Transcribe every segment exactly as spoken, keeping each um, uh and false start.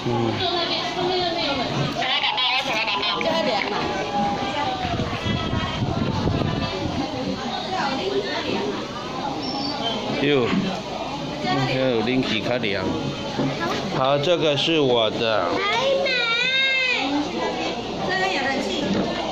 嗯。 这还凉啊？ 有，还有冷气较凉。好，这个是我的。 还买。这个有人气。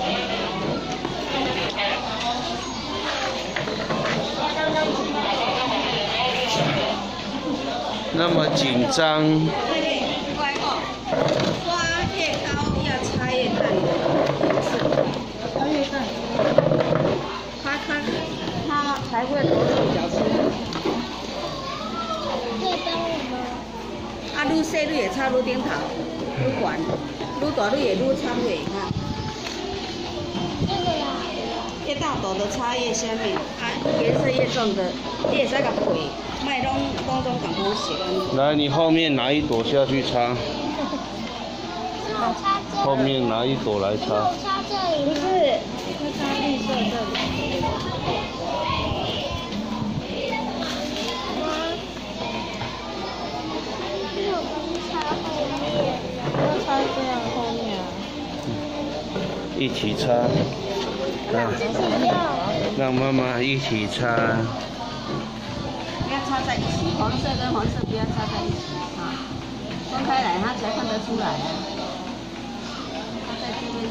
那么紧张。 乖哦，花越高要插越淡的颜色，插越淡，它它它才会多出角色。 可以帮我吗？ 啊，愈细愈会插愈顶头，愈悬，愈大愈会愈插越看。 这个啦。 越大朵的插越下面，啊，颜色越重的，你会使甲配，卖拢拢种共款色。 来，你后面拿一朵下去插。 我插这里。 后面拿一朵来插。 我插这里。 不是，要插绿色这里。 因为我不是插后面。 要插这样后面啊。 一起插。啊，让妈妈一起插。 不要插在一起，黄色跟黄色不要插在一起啊，分开来它才看得出来啊。它在这边，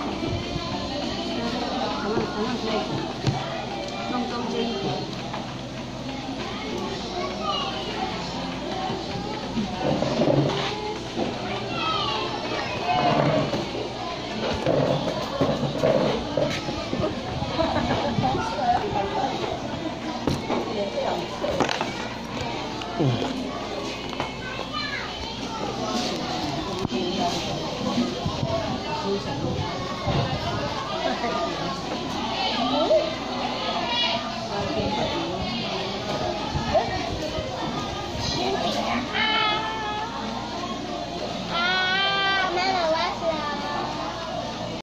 好像好像可以弄中间一点。 嗯。